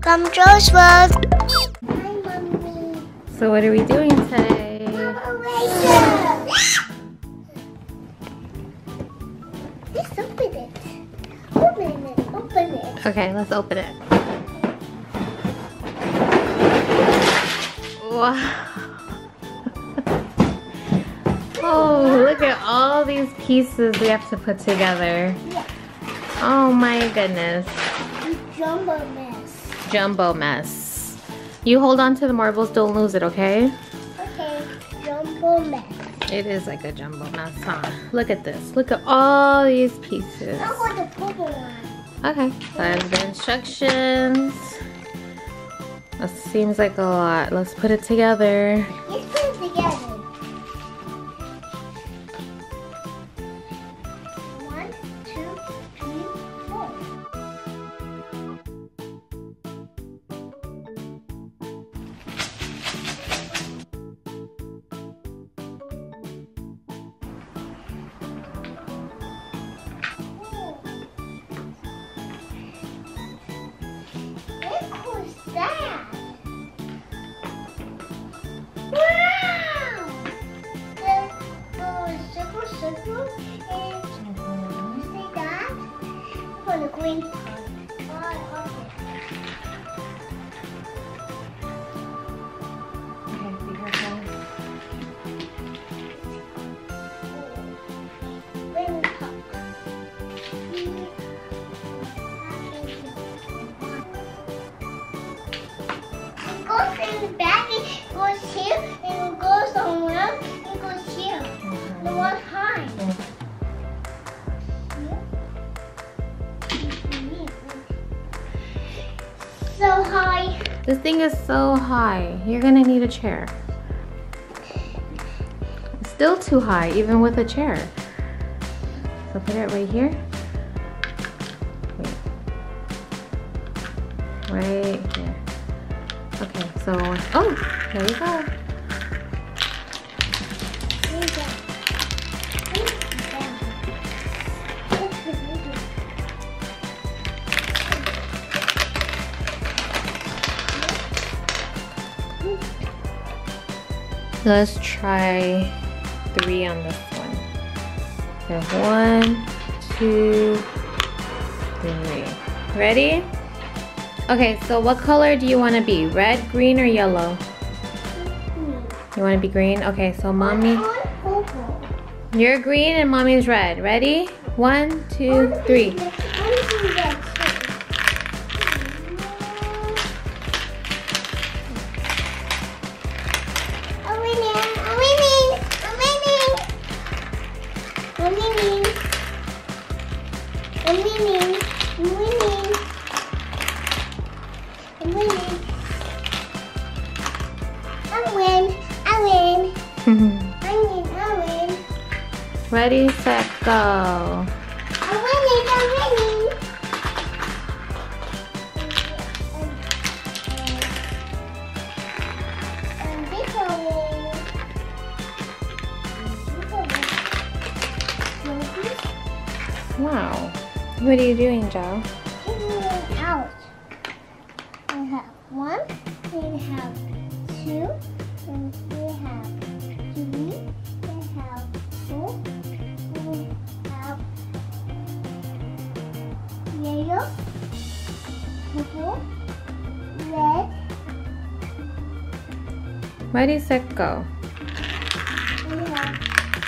Come Joe's world. Hi, Mommy. So what are we doing today? Let's open it. Open it. Open it. Okay, let's open it. Wow. Oh, look at all these pieces we have to put together. Yeah. Oh my goodness. Jumbo mess. Jumbo mess. You hold on to the marbles, don't lose it, okay? Okay, jumbo mess. It is like a jumbo mess, huh? Look at this. Look at all these pieces. I want the purple one. Okay, that's the instructions. That seems like a lot. Let's put it together. Let's put it together. 1, 2, 3, 4. Look who's that? Wow! The circle and see that for the green part. Okay, be careful. Green part. It goes in the back, it goes here, and it goes around, it goes here. The one high. So high. This thing is so high. You're gonna need a chair. It's still too high, even with a chair. So put it right here. Wait. Right here. Okay, so, oh, there you go. Let's try 3 on this one. So 1, 2, 3. Ready? Okay, so what color do you want to be? Red, green, or yellow? You want to be green? Okay, so mommy. You're green and mommy's red. Ready? 1, 2, 3. Ready, set, go. I'm winning. And this one. Wow. What are you doing, Joe? Taking it out. We have 1, we have 2, and we have 3, we have 4, we have yellow, purple, red. Ready, set, go. We have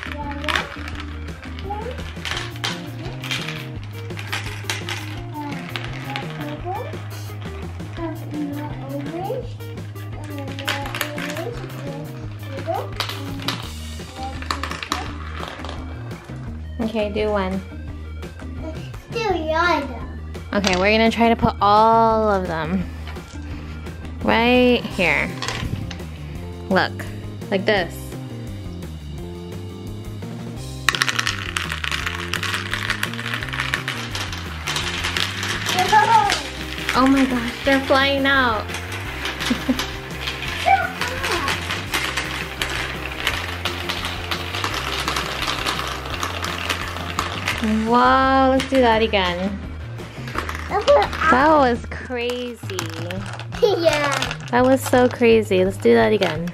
Okay, do one. Still yellow. Okay, we're gonna try to put all of them right here. Look, like this. Oh my gosh, they're flying out. Wow, let's do that again. That was crazy. Yeah. That was so crazy. Let's do that again.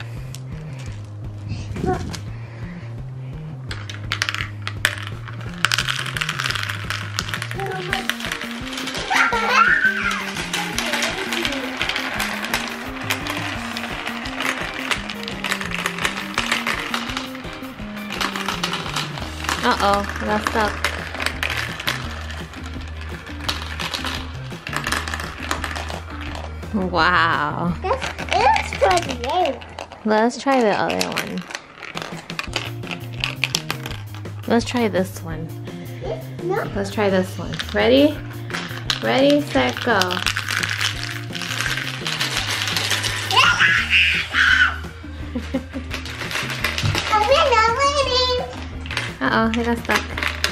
Uh-oh, I got stuck. Wow. Let's try the other. Let's try the other one. Let's try this one. No. Let's try this one. Ready? Ready, set, go. I'm waiting. Uh-oh, I got stuck.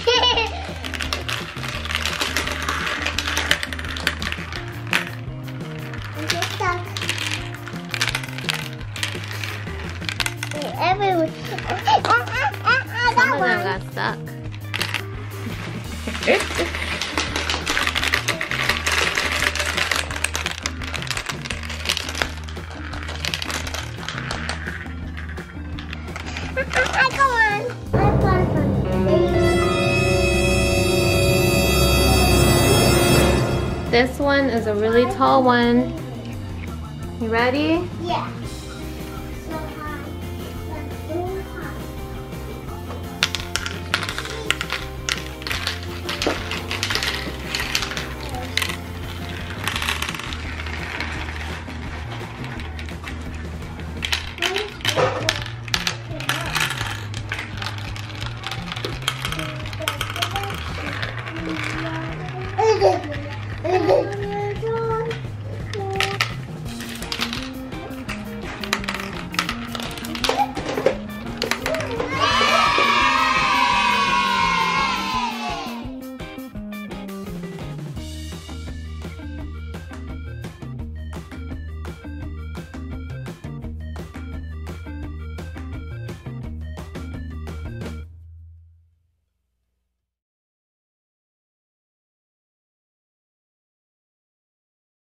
Some of them got stuck. This one is a really tall one. You ready? Yeah.